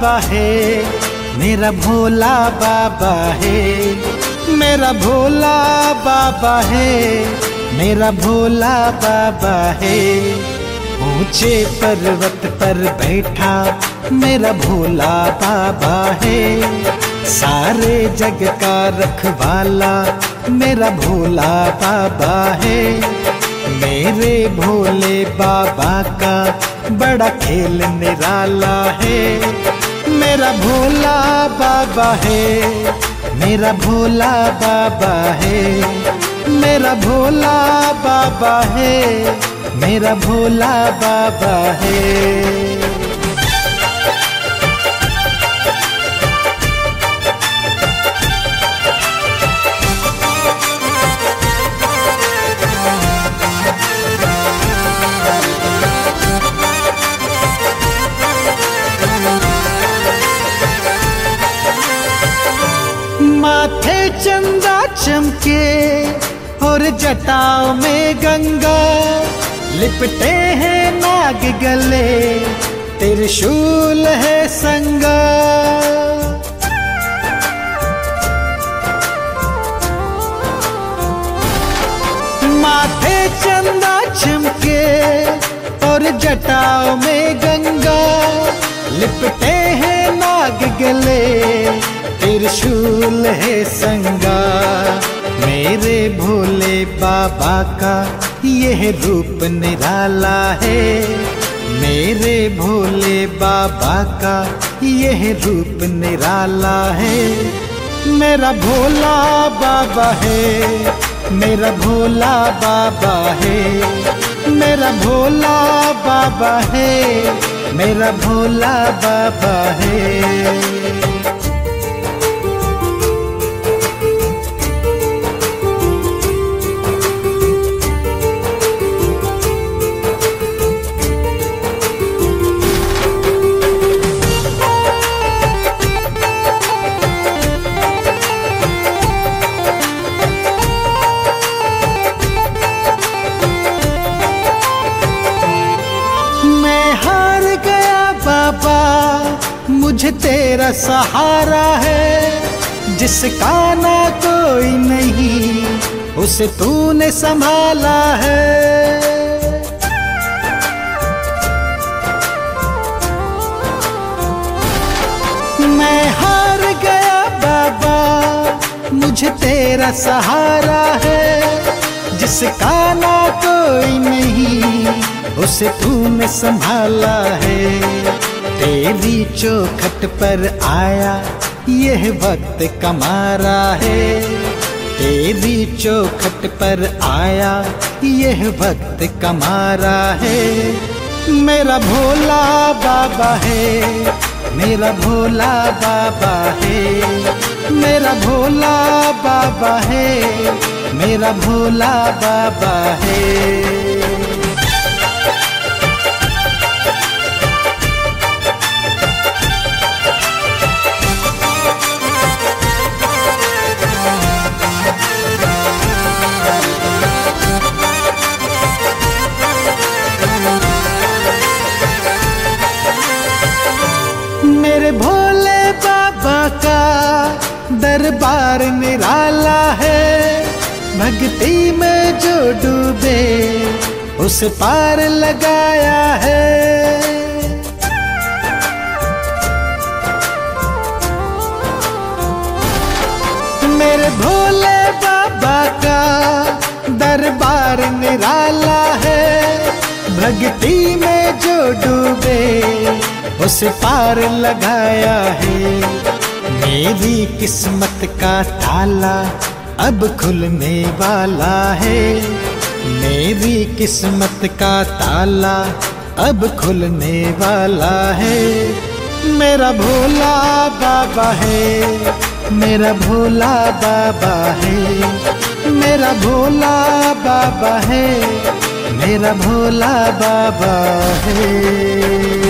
बाबा है, मेरा भोला बाबा है, मेरा भोला बाबा है, मेरा भोला बाबा है। ऊंचे पर्वत पर बैठा मेरा भोला बाबा है, सारे जग का रखवाला मेरा भोला बाबा है। मेरे भोले बाबा का बड़ा खेल निराला है, मेरा भोला बाबा है, मेरा भोला बाबा है, मेरा भोला बाबा है, मेरा भोला बाबा है। माथे चंदा चमके और जटाओं में गंगा, लिपटे हैं नाग गले, त्रिशूल है संगा। माथे चंदा चमके और जटाओं में गंगा, लिपटे हैं नाग गले, त्रिशूल है संगा। मेरे भोले बाबा का यह रूप निराला है, मेरे भोले बाबा का यह रूप निराला है। मेरा भोला बाबा है, मेरा भोला बाबा है, मेरा भोला बाबा है, मेरा भोला बाबा है। मुझे तेरा सहारा है, जिसका ना कोई नहीं उसे तूने संभाला है। मैं हार गया बाबा, मुझे तेरा सहारा है, जिसका ना कोई नहीं उसे तूने संभाला है। तेरी चौखट पर आया यह वक्त कमारा है, तेरी चौखट पर आया यह वक्त कमारा है। मेरा भोला बाबा है, मेरा भोला बाबा है, मेरा भोला बाबा है, मेरा भोला बाबा है। मेरे भोले बाबा का दरबार निराला है, भक्ति में जो डूबे उसे पार लगाया है। मेरे भोले बाबा का दरबार निराला है, भक्ति में जो डूबे उसे पार लगाया है। मेरी किस्मत का ताला अब खुलने वाला है, मेरी किस्मत का ताला अब खुलने वाला है। मेरा भोला बाबा है, मेरा भोला बाबा है, मेरा भोला बाबा है, मेरा भोला बाबा है।